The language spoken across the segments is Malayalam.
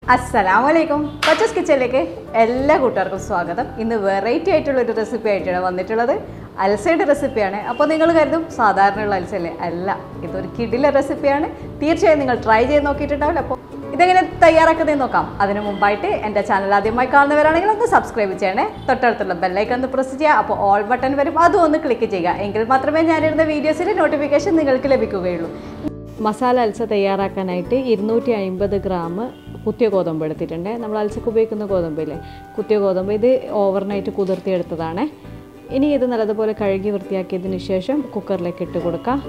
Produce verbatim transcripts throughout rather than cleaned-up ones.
അസ്സലാമലൈക്കും കൊച്ചസ് കിച്ചണിലേക്ക് എല്ലാ കൂട്ടുകാർക്കും സ്വാഗതം. ഇന്ന് വെറൈറ്റി ആയിട്ടുള്ളൊരു റെസിപ്പി ആയിട്ടാണ് വന്നിട്ടുള്ളത്. അൽസയുടെ റെസിപ്പിയാണ്. അപ്പോൾ നിങ്ങൾ കരുതും സാധാരണയുള്ള അൽസയല്ലേ? അല്ല, ഇതൊരു കിടില റെസിപ്പിയാണ്. തീർച്ചയായും നിങ്ങൾ ട്രൈ ചെയ്ത് നോക്കിയിട്ടുണ്ടാവില്ല. അപ്പോൾ ഇതെങ്ങനെ തയ്യാറാക്കുന്നതെന്ന് നോക്കാം. അതിന് മുമ്പായിട്ട് എൻ്റെ ചാനൽ ആദ്യമായി കാണുന്നവരാണെങ്കിൽ ഒന്ന് സബ്സ്ക്രൈബ് ചെയ്യണേ. തൊട്ടടുത്തുള്ള ബെല്ലൈക്കൺ ഒന്ന് പ്രസ് ചെയ്യുക. അപ്പോൾ ഓൾ ബട്ടൺ വരും, അതും ഒന്ന് ക്ലിക്ക് ചെയ്യുക. എങ്കിൽ മാത്രമേ ഞാനിടുന്ന വീഡിയോസിൻ്റെ നോട്ടിഫിക്കേഷൻ നിങ്ങൾക്ക് ലഭിക്കുകയുള്ളൂ. മസാല അൽസ തയ്യാറാക്കാനായിട്ട് ഇരുന്നൂറ്റി അമ്പത് ഗ്രാം കുത്തിയ ഗോതമ്പ് എടുത്തിട്ടുണ്ട്. നമ്മൾ അൽസക്ക് ഉപയോഗിക്കുന്ന ഗോതമ്പില്ലേ, കുത്തിയ ഗോതമ്പ്. ഇത് ഓവർനൈറ്റ് കുതിർത്തിയെടുത്തതാണ്. ഇനി ഇത് നല്ലതുപോലെ കഴുകി വൃത്തിയാക്കിയതിന് ശേഷം കുക്കറിലേക്ക് ഇട്ട് കൊടുക്കാം.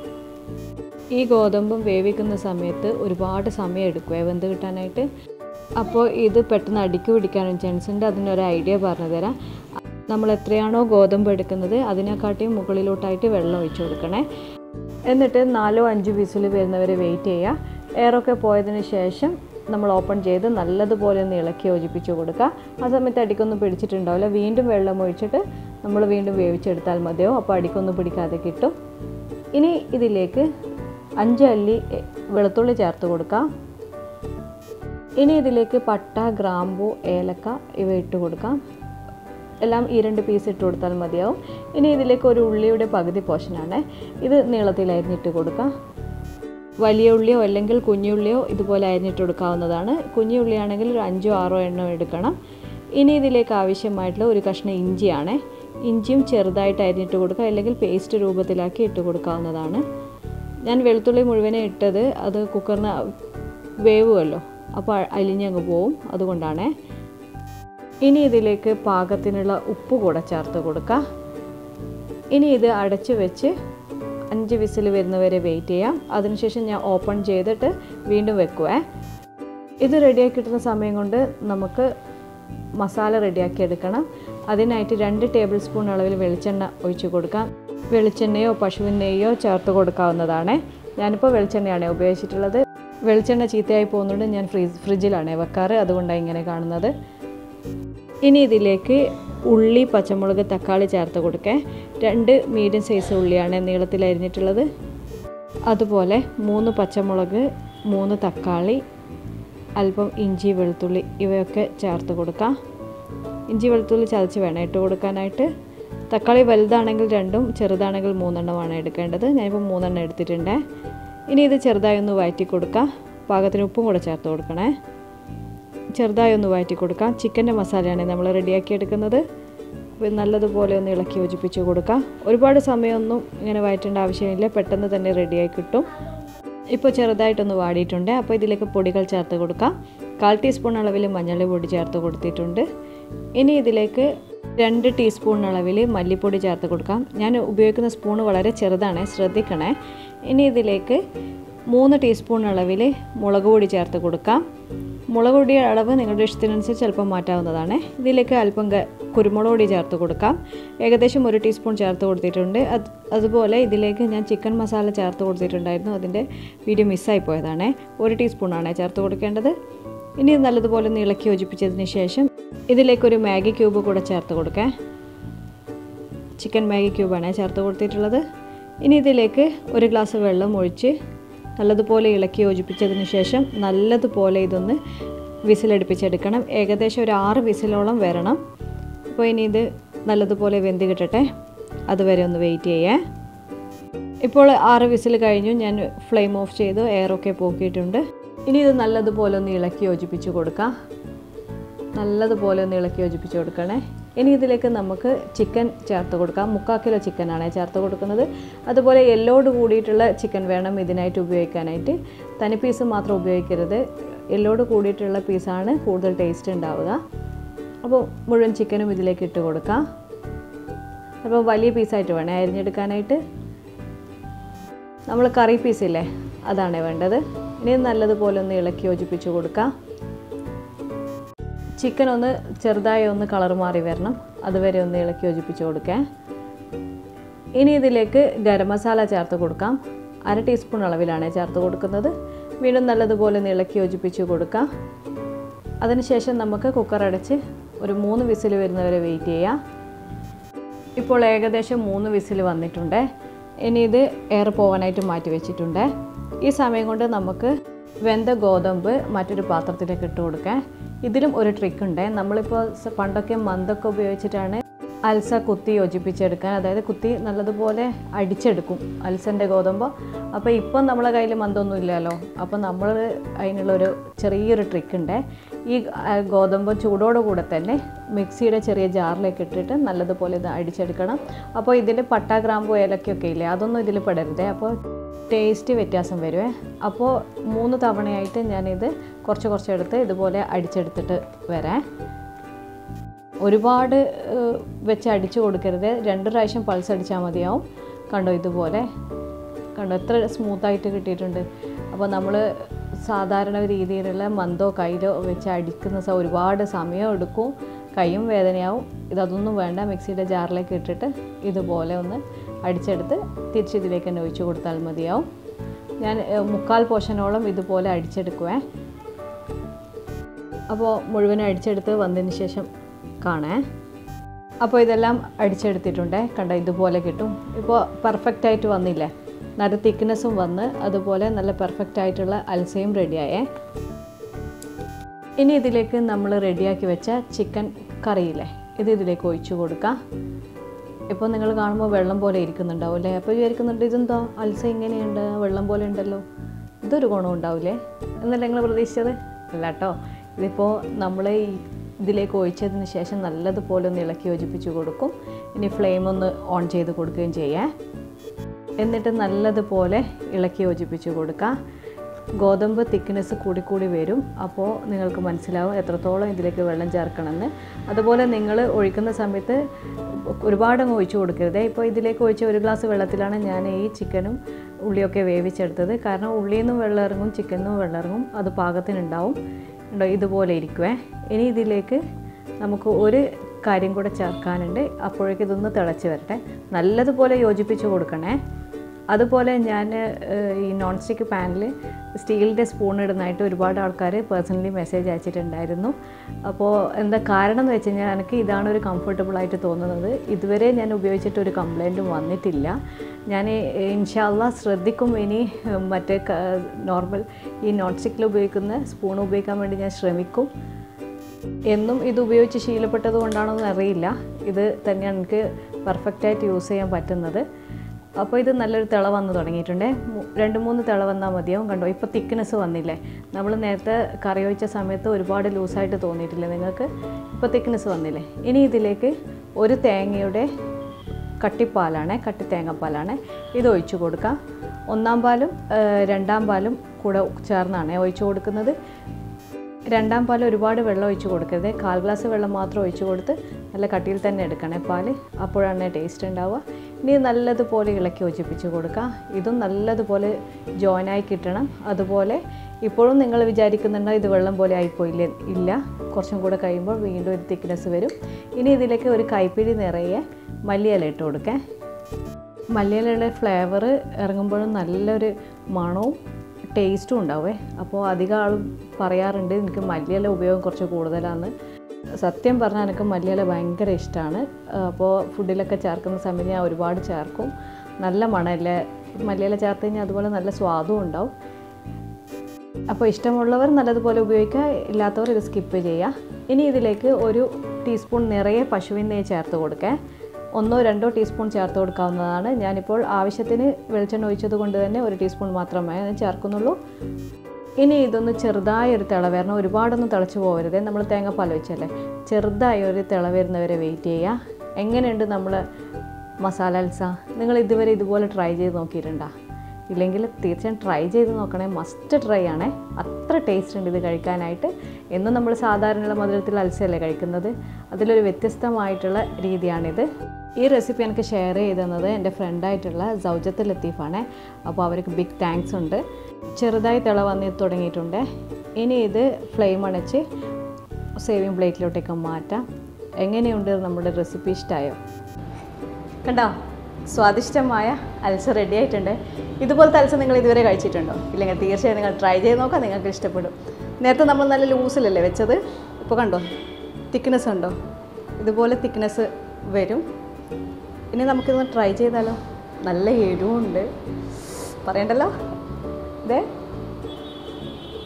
ഈ ഗോതമ്പും വേവിക്കുന്ന സമയത്ത് ഒരുപാട് സമയം എടുക്കും വെന്ത് കിട്ടാനായിട്ട്. അപ്പോൾ ഇത് പെട്ടെന്ന് അടുക്കി പിടിക്കാനും ചാൻസ് ഉണ്ട്. അതിനൊരു ഐഡിയ പറഞ്ഞു തരാം. നമ്മൾ എത്രയാണോ ഗോതമ്പ് എടുക്കുന്നത് അതിനെക്കാട്ടിയും മുകളിലോട്ടായിട്ട് വെള്ളം ഒഴിച്ചു കൊടുക്കണേ. എന്നിട്ട് നാലോ അഞ്ച് വിസിൽ വരുന്നവരെ വെയിറ്റ് ചെയ്യുക. എയറൊക്കെ പോയതിന് ശേഷം നമ്മൾ ഓപ്പൺ ചെയ്ത് നല്ലതുപോലെ ഒന്ന് ഇളക്കി യോജിപ്പിച്ച് കൊടുക്കുക. ആ സമയത്ത് അടിക്കൊന്നും പിടിച്ചിട്ടുണ്ടാവില്ല. വീണ്ടും വെള്ളം ഒഴിച്ചിട്ട് നമ്മൾ വീണ്ടും വേവിച്ചെടുത്താൽ മതിയോ. അപ്പോൾ അടിക്കൊന്നും പിടിക്കാതെ കിട്ടും. ഇനി ഇതിലേക്ക് അഞ്ച് അല്ലി വെളുത്തുള്ളി ചേർത്ത് കൊടുക്കാം. ഇനി ഇതിലേക്ക് പട്ട, ഗ്രാമ്പു, ഏലക്ക ഇവ ഇട്ട് കൊടുക്കാം. എല്ലാം ഈ രണ്ട് പീസ് ഇട്ട് കൊടുത്താൽ മതിയാവും. ഇനി ഇതിലേക്ക് ഒരു ഉള്ളിയുടെ പകുതി പോർഷനാണ്. ഇത് നീളത്തിൽ അരിഞ്ഞിട്ട് കൊടുക്കാം. വലിയ ഉള്ളിയോ അല്ലെങ്കിൽ കുഞ്ഞുള്ളിയോ ഇതുപോലെ അരിഞ്ഞിട്ട് കൊടുക്കാവുന്നതാണ്. കുഞ്ഞുള്ളിയാണെങ്കിൽ ഒരു അഞ്ചോ ആറോ എണ്ണം എടുക്കണം. ഇനി ഇതിലേക്ക് ആവശ്യമായിട്ടുള്ള ഒരു കഷ്ണം ഇഞ്ചിയാണ്. ഇഞ്ചിയും ചെറുതായിട്ട് അരിഞ്ഞിട്ട് കൊടുക്കുക, അല്ലെങ്കിൽ പേസ്റ്റ് രൂപത്തിലാക്കി ഇട്ട് കൊടുക്കാവുന്നതാണ്. ഞാൻ വെളുത്തുള്ളി മുഴുവനെ ഇട്ടത് അത് കുക്കറിന് വേവുമല്ലോ, അപ്പോൾ അലിഞ്ഞങ്ങ് പോവും, അതുകൊണ്ടാണ്. ഇനി ഇതിലേക്ക് പാകത്തിനുള്ള ഉപ്പ് കൂടെ ചേർത്ത് കൊടുക്കുക. ഇനി ഇത് അടച്ച് വെച്ച് അഞ്ച് വിസിൽ വരുന്നവരെ വെയിറ്റ് ചെയ്യാം. അതിനുശേഷം ഞാൻ ഓപ്പൺ ചെയ്തിട്ട് വീണ്ടും വെക്കുവേ. ഇത് റെഡിയാക്കി കിട്ടുന്ന സമയം കൊണ്ട് നമുക്ക് മസാല റെഡിയാക്കി എടുക്കണം. അതിനായിട്ട് രണ്ട് ടേബിൾ സ്പൂൺ അളവിൽ വെളിച്ചെണ്ണ ഒഴിച്ച് കൊടുക്കാം. വെളിച്ചെണ്ണയോ പശുവിൻ നെയ്യോ ചേർത്ത് കൊടുക്കാവുന്നതാണ്. ഞാനിപ്പോൾ വെളിച്ചെണ്ണയാണ് ഉപയോഗിച്ചിട്ടുള്ളത്. വെളിച്ചെണ്ണ ചീത്തയായി പോകുന്നുണ്ട്. ഞാൻ ഫ്രീസ് ഫ്രിഡ്ജിലാണ് വെക്കാറ്, അതുകൊണ്ടാണ് ഇങ്ങനെ കാണുന്നത്. ഇനി ഇതിലേക്ക് ഉള്ളി, പച്ചമുളക്, തക്കാളി ചേർത്ത് കൊടുക്കുക. രണ്ട് മീഡിയം സൈസ് ഉള്ളിയാണ് നീളത്തിൽ അരിഞ്ഞിട്ടുള്ളത്. അതുപോലെ മൂന്ന് പച്ചമുളക്, മൂന്ന് തക്കാളി, അല്പം ഇഞ്ചി, വെളുത്തുള്ളി ഇവയൊക്കെ ചേർത്ത് കൊടുക്കാം. ഇഞ്ചി വെളുത്തുള്ളി ചതച്ച് വേണം ഇട്ട് കൊടുക്കാനായിട്ട്. തക്കാളി വലുതാണെങ്കിൽ രണ്ടും, ചെറുതാണെങ്കിൽ മൂന്നെണ്ണമാണ് എടുക്കേണ്ടത്. ഞാനിപ്പോൾ മൂന്നെണ്ണം എടുത്തിട്ടുണ്ട്. ഇനി ഇത് ചെറുതായി ഒന്ന് വഴറ്റി കൊടുക്കാം. പാകത്തിന് ഉപ്പും കൂടെ ചേർത്ത് കൊടുക്കണേ. ചെറുതായി ഒന്ന് വഴറ്റി കൊടുക്കാം. ചിക്കൻ്റെ മസാലയാണ് നമ്മൾ റെഡിയാക്കി എടുക്കുന്നത്. അപ്പോൾ നല്ലതുപോലെ ഒന്ന് ഇളക്കി യോജിപ്പിച്ച് കൊടുക്കാം. ഒരുപാട് സമയമൊന്നും ഇങ്ങനെ വഴറ്റേണ്ട ആവശ്യമില്ല, പെട്ടെന്ന് തന്നെ റെഡിയായി കിട്ടും. ഇപ്പോൾ ചെറുതായിട്ടൊന്ന് വാടിയിട്ടുണ്ട്. അപ്പോൾ ഇതിലേക്ക് പൊടികൾ ചേർത്ത് കൊടുക്കാം. കാൽ ടീസ്പൂൺ അളവിൽ മഞ്ഞൾ പൊടി ചേർത്ത് കൊടുത്തിട്ടുണ്ട്. ഇനി ഇതിലേക്ക് രണ്ട് ടീസ്പൂൺ അളവിൽ മല്ലിപ്പൊടി ചേർത്ത് കൊടുക്കാം. ഞാൻ ഉപയോഗിക്കുന്ന സ്പൂണ് വളരെ ചെറുതാണ്, ശ്രദ്ധിക്കണേ. ഇനി ഇതിലേക്ക് മൂന്ന് ടീസ്പൂൺ അളവിൽ മുളക് പൊടി ചേർത്ത് കൊടുക്കാം. മുളക് പൊടിയുടെ അളവ് നിങ്ങളുടെ ഇഷ്ടത്തിനനുസരിച്ച് ചിലപ്പോൾ മാറ്റാവുന്നതാണ്. ഇതിലേക്ക് അല്പം കുരുമുളക് പൊടി ചേർത്ത് കൊടുക്കാം. ഏകദേശം ഒരു ടീസ്പൂൺ ചേർത്ത് കൊടുത്തിട്ടുണ്ട്. അത് അതുപോലെ ഇതിലേക്ക് ഞാൻ ചിക്കൻ മസാല ചേർത്ത് കൊടുത്തിട്ടുണ്ടായിരുന്നു. അതിൻ്റെ വീഡിയോ മിസ്സായി പോയതാണ്. ഒരു ടീസ്പൂണാണ് ചേർത്ത് കൊടുക്കേണ്ടത്. ഇനി നല്ലതുപോലെ ഒന്ന് ഇളക്കി യോജിപ്പിച്ചതിന് ശേഷം ഇതിലേക്കൊരു മാഗി ക്യൂബ് കൂടെ ചേർത്ത് കൊടുക്കാം. ചിക്കൻ മാഗി ക്യൂബാണ് ചേർത്ത് കൊടുത്തിട്ടുള്ളത്. ഇനി ഇതിലേക്ക് ഒരു ഗ്ലാസ് വെള്ളം ഒഴിച്ച് നല്ലതുപോലെ ഇളക്കി യോജിപ്പിച്ചതിന് ശേഷം നല്ലതുപോലെ ഇതൊന്ന് വിസിലടുപ്പിച്ചെടുക്കണം. ഏകദേശം ഒരു ആറ് വിസിലോളം വരണം. അപ്പോൾ ഇനി ഇത് നല്ലതുപോലെ വെന്ത് കിട്ടട്ടെ, അതുവരെ ഒന്ന് വെയിറ്റ് ചെയ്യേ. ഇപ്പോൾ ആറ് വിസിൽ കഴിഞ്ഞു. ഞാൻ ഫ്ലെയിം ഓഫ് ചെയ്തു, എയറൊക്കെ പോക്കിയിട്ടുണ്ട്. ഇനി ഇത് നല്ലതുപോലെ ഒന്ന് ഇളക്കി യോജിപ്പിച്ച് കൊടുക്കാം. നല്ലതുപോലെ ഒന്ന് ഇളക്കി യോജിപ്പിച്ച് കൊടുക്കണേ. ഇനി ഇതിലേക്ക് നമുക്ക് ചിക്കൻ ചേർത്ത് കൊടുക്കാം. മുക്കാൽ കിലോ ചിക്കനാണ് ചേർത്ത് കൊടുക്കുന്നത്. അതുപോലെ എല്ലോട് കൂടിയിട്ടുള്ള ചിക്കൻ വേണം ഇതിനായിട്ട് ഉപയോഗിക്കാനായിട്ട്. തനി പീസ് മാത്രം ഉപയോഗിക്കരുത്. എല്ലോട് കൂടിയിട്ടുള്ള പീസാണ് കൂടുതൽ ടേസ്റ്റ് ഉണ്ടാവുക. അപ്പോൾ മുഴുവൻ ചിക്കനും ഇതിലേക്ക് ഇട്ട് കൊടുക്കാം. അപ്പോൾ വലിയ പീസായിട്ട് വേണേ അരിഞ്ഞെടുക്കാനായിട്ട്. നമ്മൾ കറി പീസില്ലേ, അതാണ് വേണ്ടത്. ഇനി നല്ലതുപോലെ ഒന്ന് ഇളക്കി യോജിപ്പിച്ച് കൊടുക്കാം. ചിക്കൻ ഒന്ന് ചെറുതായി ഒന്ന് കളർ മാറി വരണം, അതുവരെ ഒന്ന് ഇളക്കി യോജിപ്പിച്ച് കൊടുക്കാം. ഇനി ഇതിലേക്ക് ഗരം മസാല ചേർത്ത് കൊടുക്കാം. അര ടീസ്പൂൺ അളവിലാണ് ചേർത്ത് കൊടുക്കുന്നത്. വീണ്ടും നല്ലതുപോലെ ഒന്ന് ഇളക്കി യോജിപ്പിച്ച് കൊടുക്കാം. അതിനുശേഷം നമുക്ക് കുക്കർ അടച്ച് ഒരു മൂന്ന് വിസിൽ വരുന്നവരെ വെയിറ്റ് ചെയ്യാം. ഇപ്പോൾ ഏകദേശം മൂന്ന് വിസിൽ വന്നിട്ടുണ്ട്. ഇനി ഇത് എയർ പോകാനായിട്ട് മാറ്റി വെച്ചിട്ടുണ്ട്. ഈ സമയം കൊണ്ട് നമുക്ക് വെന്ത ഗോതമ്പ് മറ്റൊരു പാത്രത്തിലേക്ക് ഇട്ട് കൊടുക്കാം. ഇതിലും ഒരു ട്രിക്ക് ഉണ്ട്. നമ്മളിപ്പോൾ പണ്ടൊക്കെ മന്തൊക്കെ ഉപയോഗിച്ചിട്ടാണ് അൽസ കുത്തി യോജിപ്പിച്ചെടുക്കാൻ, അതായത് കുത്തി നല്ലതുപോലെ അടിച്ചെടുക്കും അൽസൻ്റെ ഗോതമ്പ്. അപ്പോൾ ഇപ്പം നമ്മളെ കയ്യിൽ മന്തൊന്നും ഇല്ലല്ലോ. അപ്പോൾ നമ്മൾ അതിനുള്ളൊരു ചെറിയൊരു ട്രിക്ക് ഉണ്ട്. ഈ ഗോതമ്പ് ചൂടോടുകൂടെ തന്നെ മിക്സിയുടെ ചെറിയ ജാറിലേക്ക് ഇട്ടിട്ട് നല്ലതുപോലെ ഇത് അടിച്ചെടുക്കണം. അപ്പോൾ ഇതിൽ പട്ട, ഗ്രാമ്പു, ഏലക്കൊക്കെ ഇല്ലേ, അതൊന്നും ഇതിൽ പെടരുതേ. അപ്പോൾ ടേസ്റ്റ് വ്യത്യാസം വരുമേ. അപ്പോൾ മൂന്ന് തവണയായിട്ട് ഞാനിത് കുറച്ച് കുറച്ചെടുത്ത് ഇതുപോലെ അടിച്ചെടുത്തിട്ട് വരാം. ഒരുപാട് വെച്ച് അടിച്ചു കൊടുക്കരുത്. രണ്ട് പ്രാവശ്യം പൾസ് അടിച്ചാൽ മതിയാവും. കണ്ടോ, ഇതുപോലെ കണ്ടോ എത്ര സ്മൂത്തായിട്ട് കിട്ടിയിട്ടുണ്ട്. അപ്പോൾ നമ്മൾ സാധാരണ രീതിയിലുള്ള മന്തോ കയ്യിലോ വെച്ച് അടിക്കുന്ന ഒരുപാട് സമയം എടുക്കും, കൈയും വേദനയാവും. ഇതൊന്നും വേണ്ട. മിക്സിയുടെ ജാറിലേക്ക് ഇട്ടിട്ട് ഇതുപോലെ ഒന്ന് അടിച്ചെടുത്ത് തിരിച്ചിതിലേക്ക് തന്നെ ഒഴിച്ച് കൊടുത്താൽ മതിയാവും. ഞാൻ മുക്കാൽ പോർഷനോളം ഇതുപോലെ അടിച്ചെടുക്കുവേ. അപ്പോൾ മുഴുവനും അടിച്ചെടുത്ത് വന്നതിന് ശേഷം കാണേ. അപ്പോൾ ഇതെല്ലാം അടിച്ചെടുത്തിട്ടുണ്ട്. കണ്ടോ, ഇതുപോലെ കിട്ടും. ഇപ്പോൾ പെർഫെക്റ്റായിട്ട് വന്നില്ലേ, നല്ല തിക്നെസ്സും വന്ന് അതുപോലെ നല്ല പെർഫെക്റ്റ് ആയിട്ടുള്ള അൽസയും റെഡിയായേ. ഇനി ഇതിലേക്ക് നമ്മൾ റെഡിയാക്കി വെച്ച ചിക്കൻ കറിയില്ലേ, ഇത് ഇതിലേക്ക് ഒഴിച്ചു കൊടുക്കാം. ഇപ്പോൾ നിങ്ങൾ കാണുമ്പോൾ വെള്ളം പോലെ ഇരിക്കുന്നുണ്ടാവും അല്ലേ. അപ്പോൾ വിചാരിക്കുന്നുണ്ട് ഇതെന്താ അൽസ ഇങ്ങനെയുണ്ട്, വെള്ളം പോലെ ഉണ്ടല്ലോ, ഇതൊരു ഗുണം ഉണ്ടാവില്ലേ എന്നല്ല നിങ്ങൾ പ്രതീക്ഷിച്ചത്? അല്ല കേട്ടോ. ഇതിപ്പോൾ നമ്മൾ ഈ ഇതിലേക്ക് ഒഴിച്ചതിന് ശേഷം നല്ലതുപോലെ ഒന്ന് ഇളക്കി യോജിപ്പിച്ച് കൊടുക്കും. ഇനി ഫ്ലെയിം ഒന്ന് ഓൺ ചെയ്ത് കൊടുക്കുകയും ചെയ്യാം. എന്നിട്ട് നല്ലതുപോലെ ഇളക്കി യോജിപ്പിച്ച് കൊടുക്കാം. ഗോതമ്പ് തിക്നെസ് കൂടിക്കൂടി വരും. അപ്പോൾ നിങ്ങൾക്ക് മനസ്സിലാവും എത്രത്തോളം ഇതിലേക്ക് വെള്ളം ചേർക്കണമെന്ന്. അതുപോലെ നിങ്ങൾ ഒഴിക്കുന്ന സമയത്ത് ഒരുപാടങ്ങ് ഒഴിച്ചു കൊടുക്കരുത്. ഇപ്പോൾ ഇതിലേക്ക് ഒഴിച്ച ഒരു ഗ്ലാസ് വെള്ളത്തിലാണ് ഞാൻ ഈ ചിക്കനും ഉള്ളിയൊക്കെ വേവിച്ചെടുത്തത്. കാരണം ഉള്ളിയിൽ നിന്നും വെള്ളം ഇറങ്ങും, ചിക്കനിൽ നിന്നും വെള്ളം ഇറങ്ങും. അത് പാകത്തിനുണ്ടാവും. ഉണ്ടോ, ഇതുപോലെ ഇരിക്കുവേ. ഇനി ഇതിലേക്ക് നമുക്ക് ഒരു കാര്യം കൂടെ ചേർക്കാനുണ്ട്. അപ്പോഴേക്കും ഇതൊന്ന് തിളച്ച് വരട്ടെ. നല്ലതുപോലെ യോജിപ്പിച്ച് കൊടുക്കണേ. അതുപോലെ ഞാൻ ഈ നോൺ സ്റ്റിക്ക് പാനിൽ സ്റ്റീലിൻ്റെ സ്പൂൺ ഇടുന്നതായിട്ട് ഒരുപാട് ആൾക്കാർ പേഴ്സണലി മെസ്സേജ് അയച്ചിട്ടുണ്ടായിരുന്നു. അപ്പോൾ എന്താ കാരണം എന്ന് വെച്ച് കഴിഞ്ഞാൽ എനിക്ക് ഇതാണ് ഒരു കംഫർട്ടബിളായിട്ട് തോന്നുന്നത്. ഇതുവരെ ഞാൻ ഉപയോഗിച്ചിട്ട് ഒരു കംപ്ലൈൻറ്റും വന്നിട്ടില്ല. ഞാൻ ഇൻഷാ അല്ലാഹ് ശ്രദ്ധിക്കും. ഇനി മറ്റേ നോർമൽ ഈ നോൺ സ്റ്റിക്കിൽ ഉപയോഗിക്കുന്ന സ്പൂൺ ഉപയോഗിക്കാൻ വേണ്ടി ഞാൻ ശ്രമിക്കും. എന്നും ഇത് ഉപയോഗിച്ച് ശീലപ്പെട്ടത് കൊണ്ടാണോന്ന് അറിയില്ല. ഇത് തന്നെയാണ് എനിക്ക് പെർഫെക്റ്റായിട്ട് യൂസ് ചെയ്യാൻ പറ്റുന്നത്. അപ്പോൾ ഇത് നല്ലൊരു തിള വന്ന് തുടങ്ങിയിട്ടുണ്ട്. രണ്ട് മൂന്ന് തിള വന്നാൽ മതിയാവും. കണ്ടോ, ഇപ്പോൾ തിക്നെസ് വന്നില്ലേ. നമ്മൾ നേരത്തെ കറി ഒഴിച്ച സമയത്ത് ഒരുപാട് ലൂസായിട്ട് തോന്നിയിട്ടില്ലേ നിങ്ങൾക്ക്? ഇപ്പോൾ തിക്നെസ് വന്നില്ലേ. ഇനി ഇതിലേക്ക് ഒരു തേങ്ങയുടെ കട്ടിപ്പാലാണ്, കട്ടി തേങ്ങാപ്പാലാണ് ഇത് ഒഴിച്ചു കൊടുക്കാം. ഒന്നാം പാലും രണ്ടാം പാലും കൂടെ ചേർന്നാണ് ഒഴിച്ചു കൊടുക്കുന്നത്. രണ്ടാം പാൽ ഒരുപാട് വെള്ളം ഒഴിച്ച് കൊടുക്കരുത്. കാൽ ഗ്ലാസ് വെള്ളം മാത്രം ഒഴിച്ച് കൊടുത്ത് നല്ല കട്ടിയിൽ തന്നെ എടുക്കണേ പാൽ. അപ്പോഴാണ് ടേസ്റ്റ് ഉണ്ടാവുക. ഇനി നല്ലതുപോലെ ഇളക്കി യോജിപ്പിച്ച് കൊടുക്കുക. ഇതും നല്ലതുപോലെ ജോയിനായി കിട്ടണം. അതുപോലെ ഇപ്പോഴും നിങ്ങൾ വിചാരിക്കുന്നുണ്ടോ ഇത് വെള്ളം പോലെ ആയിപ്പോയില്ലേ? ഇല്ല, കുറച്ചും കൂടെ കഴിയുമ്പോൾ വീണ്ടും ഒരു തിക്നെസ് വരും. ഇനി ഇതിലേക്ക് ഒരു കൈപ്പിടി നിറയെ മല്ലിയില ഇട്ട് കൊടുക്കാം. മല്ലിയിലയുടെ ഫ്ലേവർ ഇറങ്ങുമ്പോഴും നല്ലൊരു മണവും ടേസ്റ്റും ഉണ്ടാവേ. അപ്പോൾ അധികം ആളും പറയാറുണ്ട് എനിക്ക് മല്ലിയില ഉപയോഗം കുറച്ച് കൂടുതലാണ്. സത്യം പറഞ്ഞാൽ എനിക്ക് മല്ലിയില ഭയങ്കര ഇഷ്ടമാണ്. അപ്പോൾ ഫുഡിലൊക്കെ ചേർക്കുന്ന സമയത്ത് ഞാൻ ഒരുപാട് ചേർക്കും. നല്ല മണമല്ലേ മല്ലിയില ചേർത്ത് കഴിഞ്ഞാൽ, അതുപോലെ നല്ല സ്വാദും ഉണ്ടാവും. അപ്പോൾ ഇഷ്ടമുള്ളവർ നല്ലതുപോലെ ഉപയോഗിക്കുക, ഇല്ലാത്തവർ ഇത് സ്കിപ്പ് ചെയ്യുക. ഇനി ഇതിലേക്ക് ഒരു ടീസ്പൂൺ നിറയെ പശുവിൻ നെയ്യ് ചേർത്ത് കൊടുക്കുക. ഒന്നോ രണ്ടോ ടീസ്പൂൺ ചേർത്ത് കൊടുക്കാവുന്നതാണ്. ഞാനിപ്പോൾ ആവശ്യത്തിന് വെളിച്ചെണ്ണ ഒഴിച്ചത് കൊണ്ട് തന്നെ ഒരു ടീസ്പൂൺ മാത്രമേ ചേർക്കുന്നുള്ളൂ. ഇനി ഇതൊന്ന് ചെറുതായി ഒരു തിള വരണം. ഒരുപാടൊന്നും തിളച്ച് പോകരുത്. നമ്മൾ തേങ്ങാപ്പാൽ വെച്ചല്ലേ, ചെറുതായി ഒരു തിള വരുന്നവരെ വെയിറ്റ് ചെയ്യുക. എങ്ങനെയുണ്ട് നമ്മൾ മസാല അൽസ? നിങ്ങൾ ഇതുവരെ ഇതുപോലെ ട്രൈ ചെയ്ത് നോക്കിയിട്ടുണ്ടോ? ഇല്ലെങ്കിൽ തീർച്ചയായും ട്രൈ ചെയ്ത് നോക്കണേ. മസ്റ്റ് ട്രൈ ആണേ. അത്ര ടേസ്റ്റ് ഉണ്ട് ഇത് കഴിക്കാനായിട്ട്. എന്നും നമ്മൾ സാധാരണയുള്ള മധുരത്തിൽ അൽസയല്ലേ കഴിക്കുന്നത്, അതിലൊരു വ്യത്യസ്തമായിട്ടുള്ള രീതിയാണിത്. ഈ റെസിപ്പി എനിക്ക് ഷെയർ ചെയ്ത് തന്നത് എൻ്റെ ഫ്രണ്ടായിട്ടുള്ള സൗജത്ത് ലത്തീഫാണ്. അപ്പോൾ അവർക്ക് ബിഗ് താങ്ക്സ് ഉണ്ട്. ചെറുതായി തിള വന്ന് തുടങ്ങിയിട്ടുണ്ട്. ഇനി ഇത് ഫ്ലെയിം അണച്ച് സേവിങ് പ്ലേറ്റിലോട്ടേക്ക് മാറ്റാം. എങ്ങനെയുണ്ട് നമ്മുടെ റെസിപ്പി? ഇഷ്ടമായോ? കണ്ടോ, സ്വാദിഷ്ടമായ അൽസ റെഡി ആയിട്ടുണ്ട്. ഇതുപോലത്തെ അൽസ നിങ്ങൾ ഇതുവരെ കഴിച്ചിട്ടുണ്ടോ? ഇല്ലെങ്കിൽ തീർച്ചയായും നിങ്ങൾ ട്രൈ ചെയ്ത് നോക്കാം, നിങ്ങൾക്ക് ഇഷ്ടപ്പെടും. നേരത്തെ നമ്മൾ നല്ല ലൂസിലല്ലേ വെച്ചത്, ഇപ്പോൾ കണ്ടോ തിക്നെസ് ഉണ്ടോ? ഇതുപോലെ തിക്നെസ് വരും. ഇനി നമുക്കിതൊന്ന് ട്രൈ ചെയ്താലോ? നല്ല എരിവുണ്ട്, പറയണ്ടല്ലോ. ഇതേ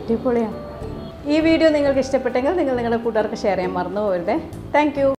അടിപൊളിയാണ്. ഈ വീഡിയോ നിങ്ങൾക്ക് ഇഷ്ടപ്പെട്ടെങ്കിൽ നിങ്ങൾ നിങ്ങളുടെ കൂട്ടുകാർക്ക് ഷെയർ ചെയ്യാൻ മറന്നു പോകരുതേ. Thank U.